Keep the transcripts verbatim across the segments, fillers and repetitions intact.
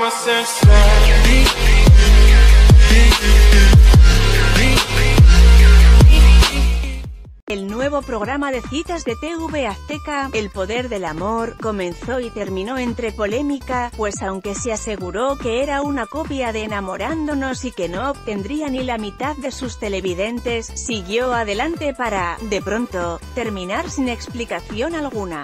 El nuevo programa de citas de T V Azteca, El Poder del Amor, comenzó y terminó entre polémica, pues aunque se aseguró que era una copia de Enamorándonos y que no obtendría ni la mitad de sus televidentes, siguió adelante para, de pronto, terminar sin explicación alguna.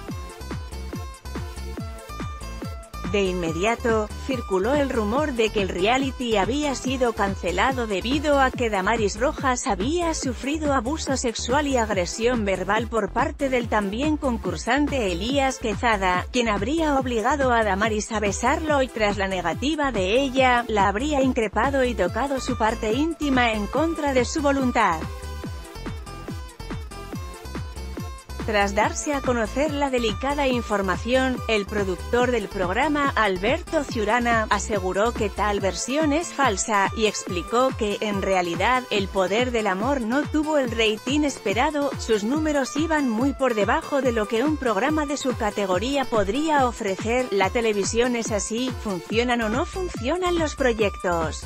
De inmediato, circuló el rumor de que el reality había sido cancelado debido a que Damaris Rojas había sufrido abuso sexual y agresión verbal por parte del también concursante Elías Quezada, quien habría obligado a Damaris a besarlo y tras la negativa de ella, la habría increpado y tocado su parte íntima en contra de su voluntad. Tras darse a conocer la delicada información, el productor del programa, Alberto Ciurana, aseguró que tal versión es falsa, y explicó que, en realidad, El Poder del Amor no tuvo el rating esperado, sus números iban muy por debajo de lo que un programa de su categoría podría ofrecer. La televisión es así, ¿funcionan o no funcionan los proyectos?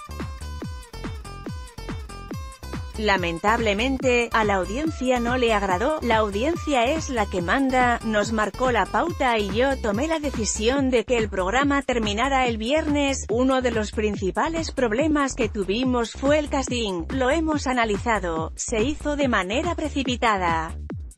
Lamentablemente, a la audiencia no le agradó, la audiencia es la que manda, nos marcó la pauta y yo tomé la decisión de que el programa terminara el viernes. Uno de los principales problemas que tuvimos fue el casting, lo hemos analizado, se hizo de manera precipitada.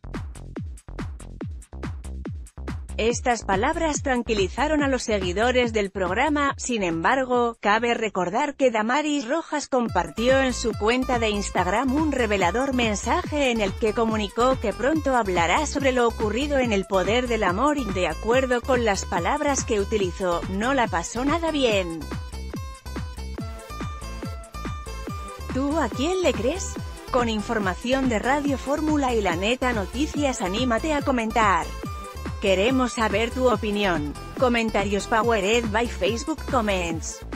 Estas palabras tranquilizaron a los seguidores del programa. Sin embargo, cabe recordar que Damaris Rojas compartió en su cuenta de Instagram un revelador mensaje en el que comunicó que pronto hablará sobre lo ocurrido en El Poder del Amor y, de acuerdo con las palabras que utilizó, no la pasó nada bien. ¿Tú a quién le crees? Con información de Radio Fórmula y La Neta Noticias, anímate a comentar. Queremos saber tu opinión. Comentarios powered by Facebook Comments.